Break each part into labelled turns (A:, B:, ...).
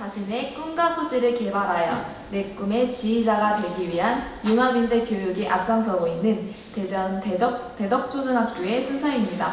A: 자신의 꿈과 소질을 개발하여 내 꿈의 지휘자가 되기 위한 융합인재 교육에 앞장서고 있는 대전 대덕초등학교의 순서입니다.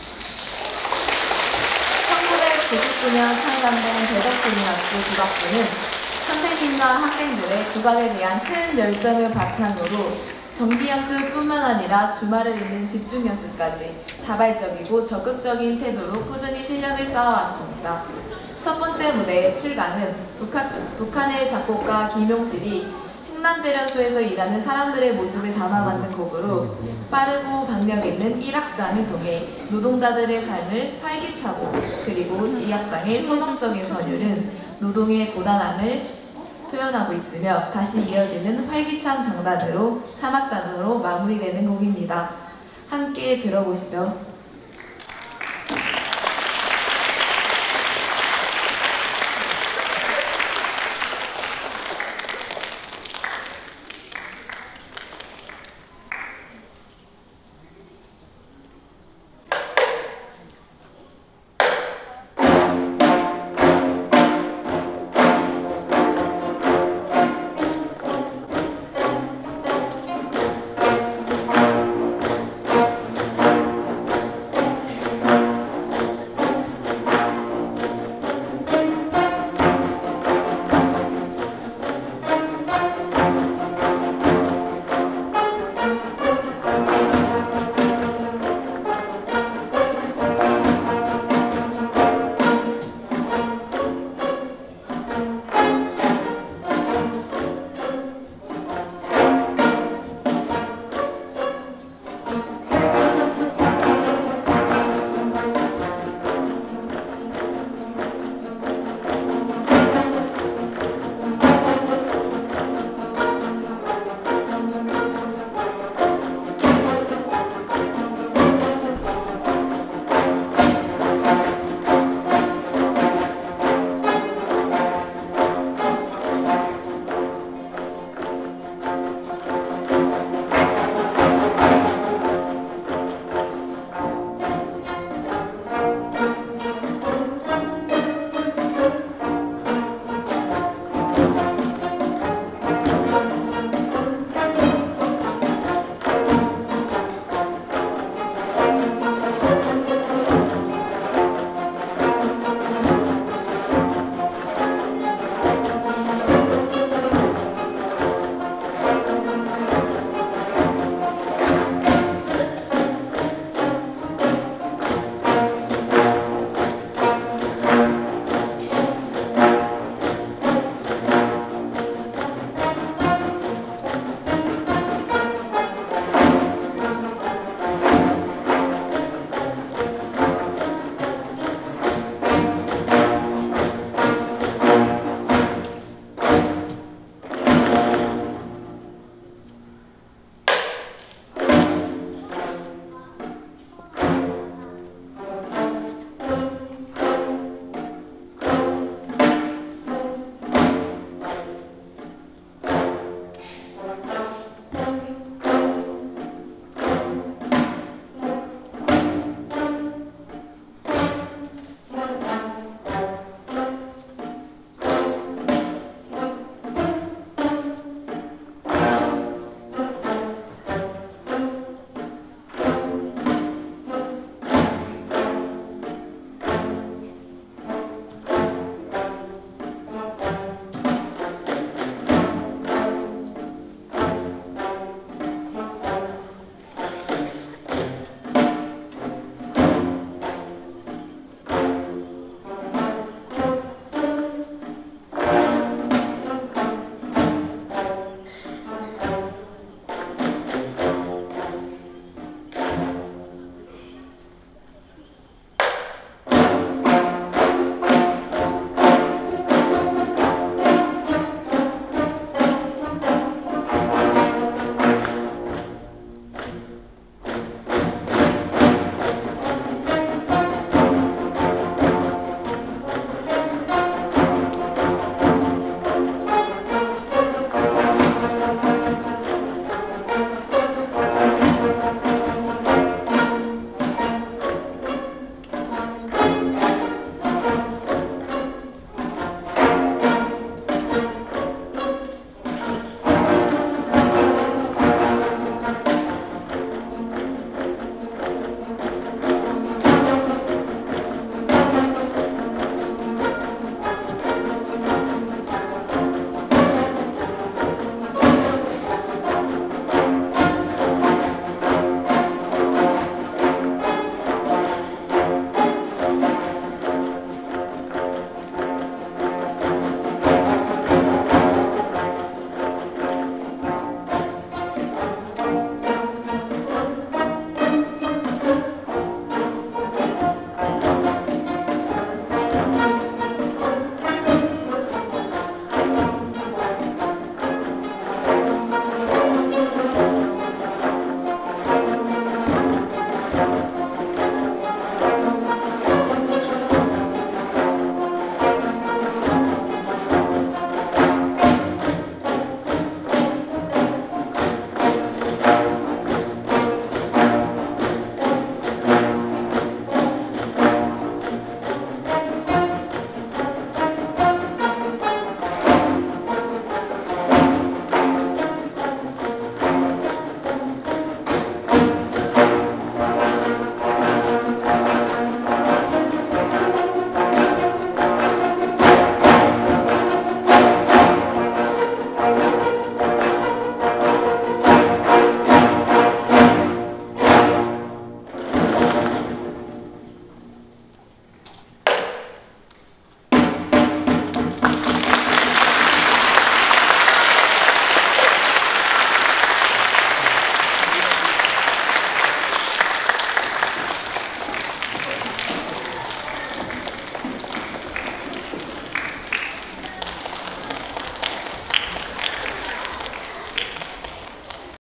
A: 1999년 창단된 대덕초등학교 국악부는 선생님과 학생들의 국악에 대한 큰 열정을 바탕으로 정기 연습뿐만 아니라 주말을 잇는 집중 연습까지 자발적이고 적극적인 태도로 꾸준히 실력을 쌓아왔습니다. 첫 번째 무대 출강은 북한의 작곡가 김용실이 흥남재련소에서 일하는 사람들의 모습을 담아 만든 곡으로 빠르고 박력 있는 1악장을 통해 노동자들의 삶을 활기차고, 그리고 2악장의 서정적인 선율은 노동의 고단함을 표현하고 있으며 다시 이어지는 활기찬 장단으로 3악장으로 마무리되는 곡입니다. 함께 들어보시죠.